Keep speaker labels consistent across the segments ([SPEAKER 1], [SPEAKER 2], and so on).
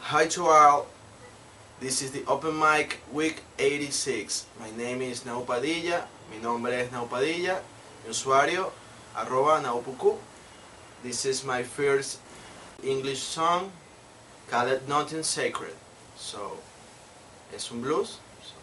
[SPEAKER 1] Hi to all, this is the Open Mic Week 86. My name is Nahu Padilla, mi nombre es Nahu Padilla, mi usuario @Nahu puku. This is my first English song called Nothing Sacred. So, es un blues.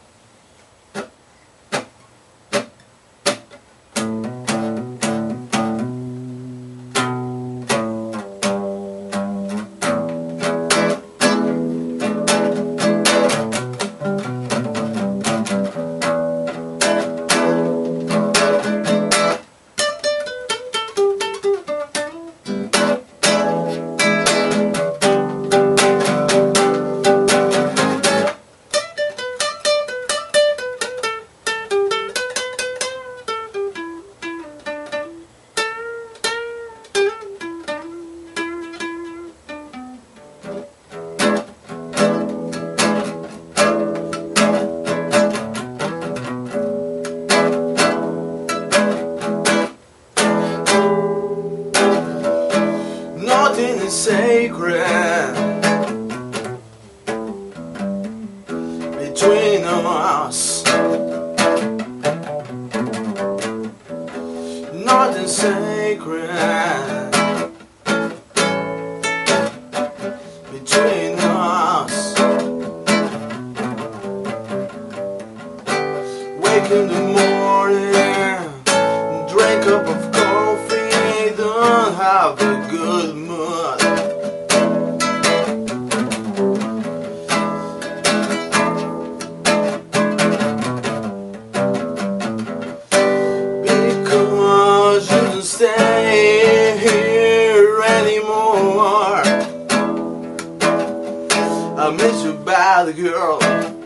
[SPEAKER 1] Nothing is sacred between us. Nothing sacred between us. Wake in the morning, drink a cup of coffee, don't have a good mood. Because you don't stay here anymore. I miss you bad, girl.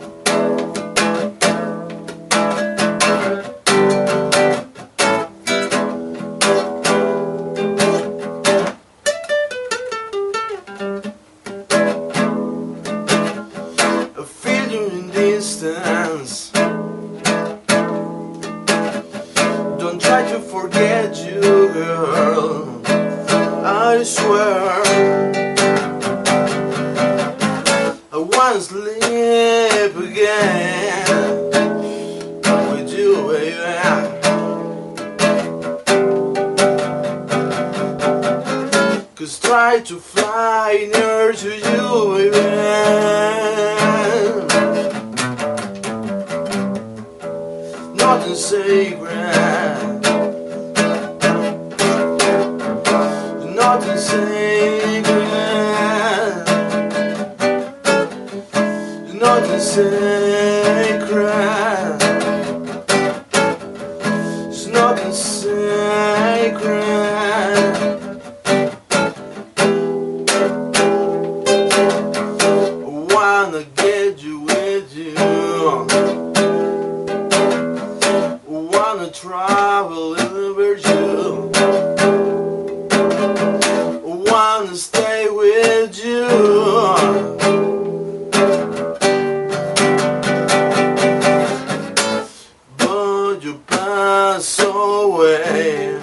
[SPEAKER 1] Distance. Don't try to forget you, girl. I swear I wanna sleep again with you, baby. Cause try to fly near to you, baby. Nothing sacred. Nothing sacred. Nothing sacred. It's nothing sacred. I wanna get you with you. Wanna travel with you. Wanna stay with you. But you pass away.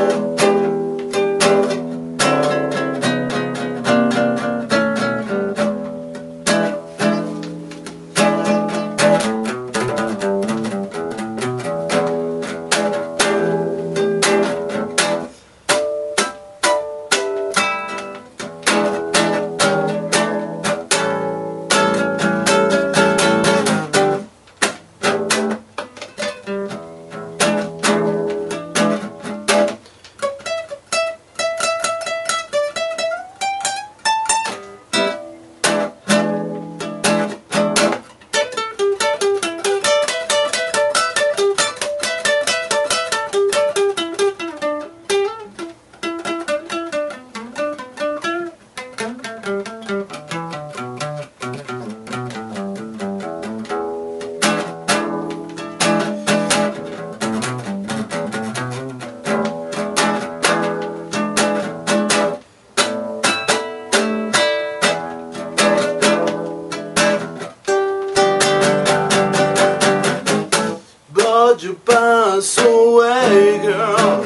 [SPEAKER 1] But you pass away, girl.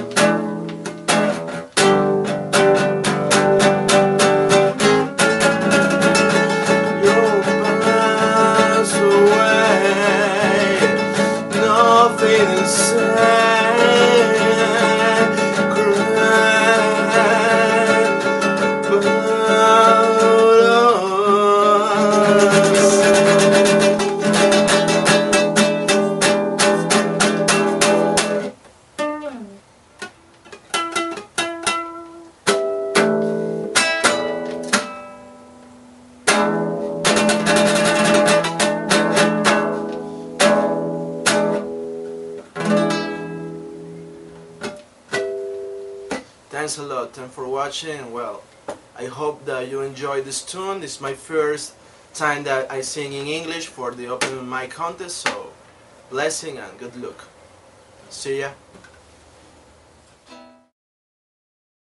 [SPEAKER 1] Thanks a lot. Thanks for watching. Well, I hope that you enjoyed this tune. This is my first time that I sing in English for the Open Mic contest, so blessing and good luck. See ya.